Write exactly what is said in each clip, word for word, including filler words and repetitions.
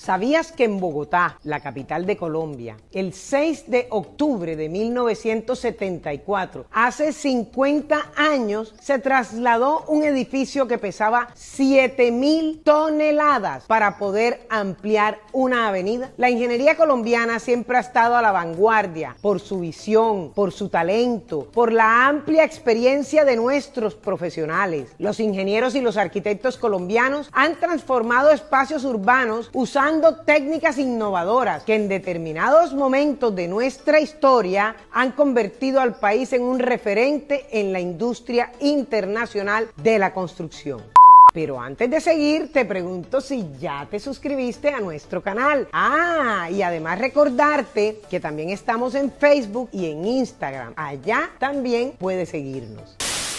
¿Sabías que en Bogotá, la capital de Colombia, el seis de octubre de mil novecientos setenta y cuatro, hace cincuenta años, se trasladó un edificio que pesaba siete mil toneladas para poder ampliar una avenida? La ingeniería colombiana siempre ha estado a la vanguardia por su visión, por su talento, por la amplia experiencia de nuestros profesionales. Los ingenieros y los arquitectos colombianos han transformado espacios urbanos usando técnicas innovadoras que en determinados momentos de nuestra historia han convertido al país en un referente en la industria internacional de la construcción. Pero antes de seguir, te pregunto si ya te suscribiste a nuestro canal. Ah, y además recordarte que también estamos en Facebook y en Instagram. Allá también puedes seguirnos.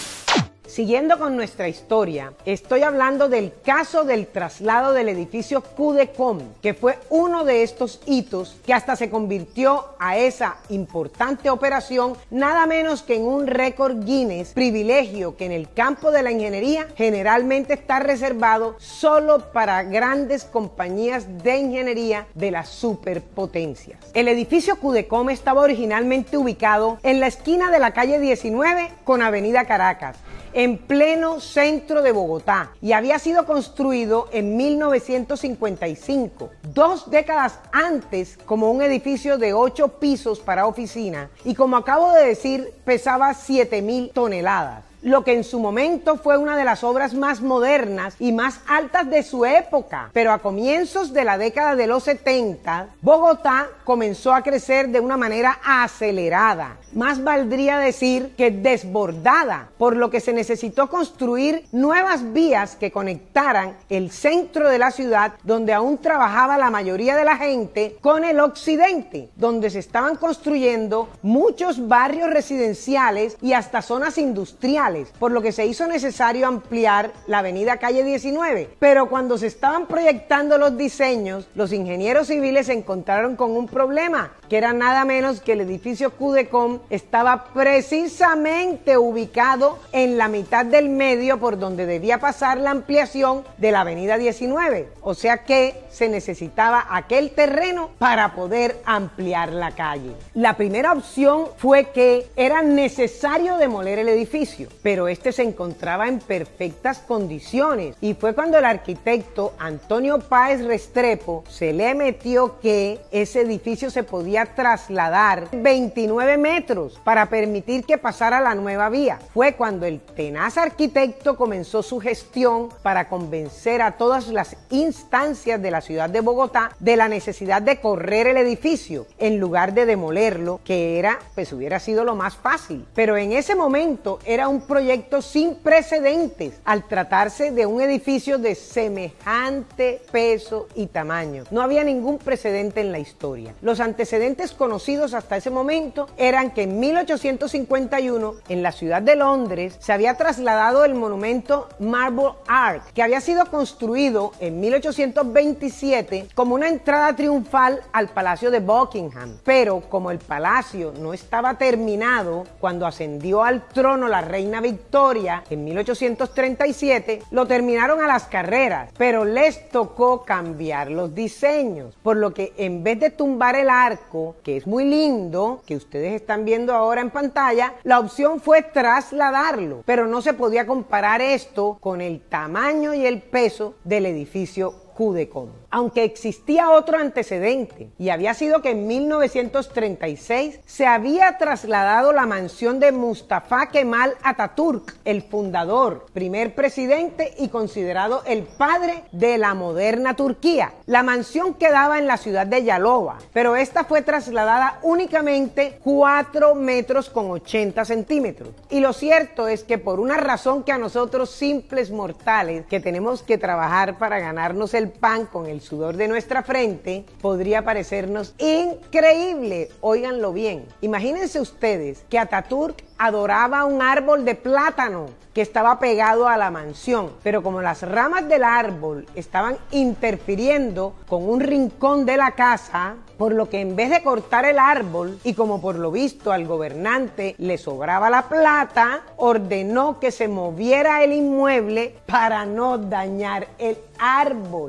Siguiendo con nuestra historia, estoy hablando del caso del traslado del edificio Cudecom, que fue uno de estos hitos que hasta se convirtió a esa importante operación nada menos que en un récord Guinness, privilegio que en el campo de la ingeniería generalmente está reservado solo para grandes compañías de ingeniería de las superpotencias. El edificio Cudecom estaba originalmente ubicado en la esquina de la calle diecinueve con Avenida Caracas, en pleno centro de Bogotá, y había sido construido en mil novecientos cincuenta y cinco, dos décadas antes, como un edificio de ocho pisos para oficina, y como acabo de decir, pesaba siete mil toneladas. Lo que en su momento fue una de las obras más modernas y más altas de su época. Pero a comienzos de la década de los setenta, Bogotá comenzó a crecer de una manera acelerada, más valdría decir que desbordada, por lo que se necesitó construir nuevas vías que conectaran el centro de la ciudad, donde aún trabajaba la mayoría de la gente, con el occidente, donde se estaban construyendo muchos barrios residenciales y hasta zonas industriales, por lo que se hizo necesario ampliar la avenida calle diecinueve. Pero cuando se estaban proyectando los diseños, los ingenieros civiles se encontraron con un problema, que era nada menos que el edificio Cudecom estaba precisamente ubicado en la mitad del medio por donde debía pasar la ampliación de la avenida diecinueve, o sea que se necesitaba aquel terreno para poder ampliar la calle. La primera opción fue que era necesario demoler el edificio, pero este se encontraba en perfectas condiciones, y fue cuando el arquitecto Antonio Páez Restrepo se le metió que ese edificio se podía trasladar veintinueve metros para permitir que pasara la nueva vía. Fue cuando el tenaz arquitecto comenzó su gestión para convencer a todas las instancias de la ciudad de Bogotá de la necesidad de correr el edificio en lugar de demolerlo, que era, pues hubiera sido lo más fácil. Pero en ese momento era un proyecto sin precedentes al tratarse de un edificio de semejante peso y tamaño. No había ningún precedente en la historia. Los antecedentes conocidos hasta ese momento eran que en mil ochocientos cincuenta y uno, en la ciudad de Londres, se había trasladado el monumento Marble Arch, que había sido construido en mil ochocientos veintisiete como una entrada triunfal al Palacio de Buckingham. Pero como el palacio no estaba terminado cuando ascendió al trono la reina Victoria en mil ochocientos treinta y siete, lo terminaron a las carreras, pero les tocó cambiar los diseños, por lo que en vez de tumbar el arco, que es muy lindo, que ustedes están viendo ahora en pantalla, la opción fue trasladarlo, pero no se podía comparar esto con el tamaño y el peso del edificio Cudecom. Aunque existía otro antecedente, y había sido que en mil novecientos treinta y seis se había trasladado la mansión de Mustafa Kemal Atatürk, el fundador, primer presidente y considerado el padre de la moderna Turquía. La mansión quedaba en la ciudad de Yalova, pero esta fue trasladada únicamente cuatro metros con ochenta centímetros. Y lo cierto es que por una razón que a nosotros simples mortales, que tenemos que trabajar para ganarnos el pan con el sudor de nuestra frente, podría parecernos increíble. Óiganlo bien. Imagínense ustedes que Atatürk adoraba un árbol de plátano que estaba pegado a la mansión, pero como las ramas del árbol estaban interfiriendo con un rincón de la casa, por lo que en vez de cortar el árbol, y como por lo visto al gobernante le sobraba la plata, ordenó que se moviera el inmueble para no dañar el árbol.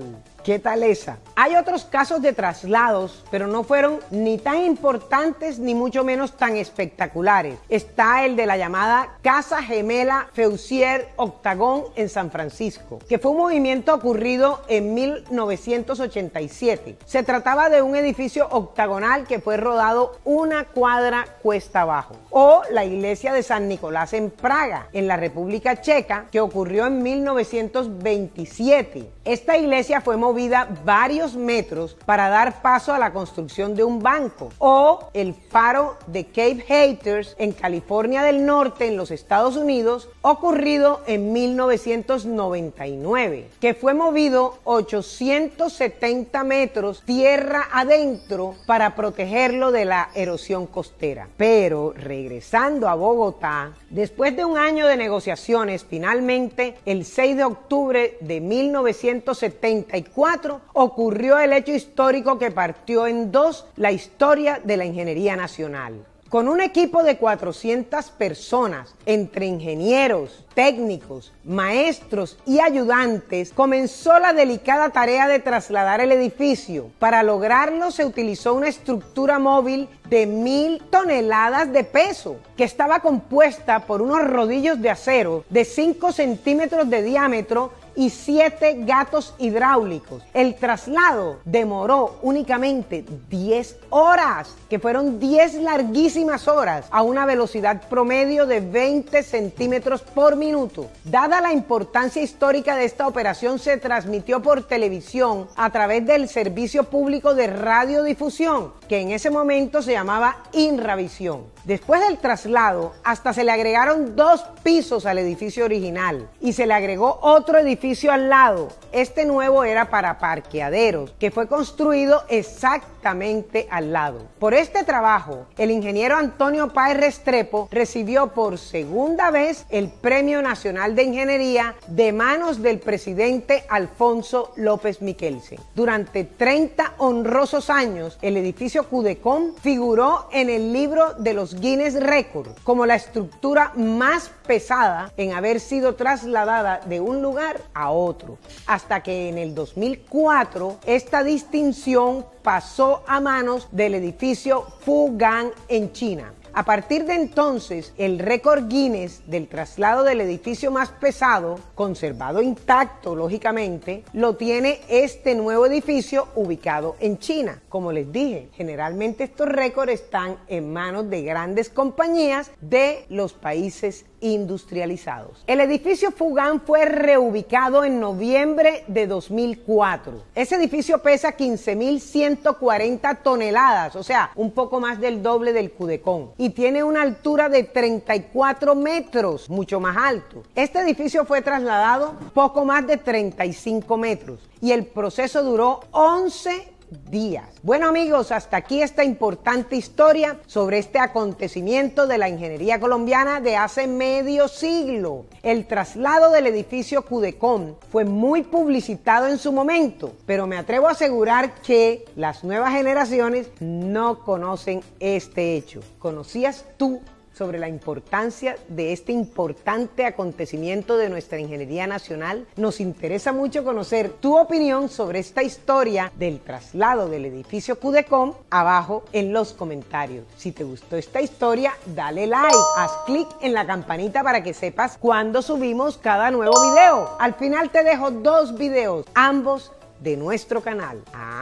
¿Qué tal esa? Hay otros casos de traslados, pero no fueron ni tan importantes ni mucho menos tan espectaculares. Está el de la llamada Casa Gemela Feusier Octagon en San Francisco, que fue un movimiento ocurrido en mil novecientos ochenta y siete. Se trataba de un edificio octagonal que fue rodado una cuadra cuesta abajo. O la iglesia de San Nicolás en Praga, en la República Checa, que ocurrió en mil novecientos veintisiete. Esta iglesia fue movida varios metros para dar paso a la construcción de un banco. O el faro de Cape Hatteras en California del Norte, en los Estados Unidos, ocurrido en mil novecientos noventa y nueve, que fue movido ochocientos setenta metros tierra adentro para protegerlo de la erosión costera. Pero regresando a Bogotá, después de un año de negociaciones, finalmente el seis de octubre de mil novecientos setenta y cuatro ocurrió el hecho histórico que partió en dos la historia de la ingeniería nacional. Con un equipo de cuatrocientas personas, entre ingenieros, técnicos, maestros y ayudantes, comenzó la delicada tarea de trasladar el edificio. Para lograrlo se utilizó una estructura móvil de mil toneladas de peso, que estaba compuesta por unos rodillos de acero de cinco centímetros de diámetro y siete gatos hidráulicos. El traslado demoró únicamente diez horas, que fueron diez larguísimas horas, a una velocidad promedio de veinte centímetros por minuto. Dada la importancia histórica de esta operación, se transmitió por televisión a través del Servicio Público de Radiodifusión, que en ese momento se llamaba Inravisión. Después del traslado, hasta se le agregaron dos pisos al edificio original y se le agregó otro edificio al lado. Este nuevo era para parqueaderos, que fue construido exactamente al lado. Por este trabajo, el ingeniero Antonio Páez Restrepo recibió por segunda vez el Premio Nacional de Ingeniería de manos del presidente Alfonso López Miquelsen. Durante treinta honrosos años, el edificio Cudecom figuró en el libro de los Guinness Record como la estructura más pesada en haber sido trasladada de un lugar a otro, hasta que en el dos mil cuatro esta distinción pasó a manos del edificio Fugan en China. A partir de entonces, el récord Guinness del traslado del edificio más pesado, conservado intacto lógicamente, lo tiene este nuevo edificio ubicado en China. Como les dije, generalmente estos récords están en manos de grandes compañías de los países industrializados. El edificio Fugan fue reubicado en noviembre de dos mil cuatro. Ese edificio pesa quince mil ciento cuarenta toneladas, o sea, un poco más del doble del Cudecom, y tiene una altura de treinta y cuatro metros, mucho más alto. Este edificio fue trasladado poco más de treinta y cinco metros y el proceso duró once días. Bueno amigos, hasta aquí esta importante historia sobre este acontecimiento de la ingeniería colombiana de hace medio siglo. El traslado del edificio Cudecom fue muy publicitado en su momento, pero me atrevo a asegurar que las nuevas generaciones no conocen este hecho. ¿Conocías tú sobre la importancia de este importante acontecimiento de nuestra ingeniería nacional? Nos interesa mucho conocer tu opinión sobre esta historia del traslado del edificio Cudecom abajo en los comentarios. Si te gustó esta historia, dale like, haz clic en la campanita para que sepas cuando subimos cada nuevo video. Al final te dejo dos videos, ambos de nuestro canal.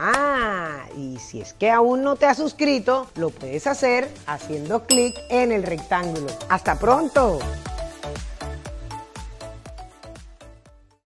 Ah, y si es que aún no te has suscrito, lo puedes hacer haciendo clic en el rectángulo. ¡Hasta pronto!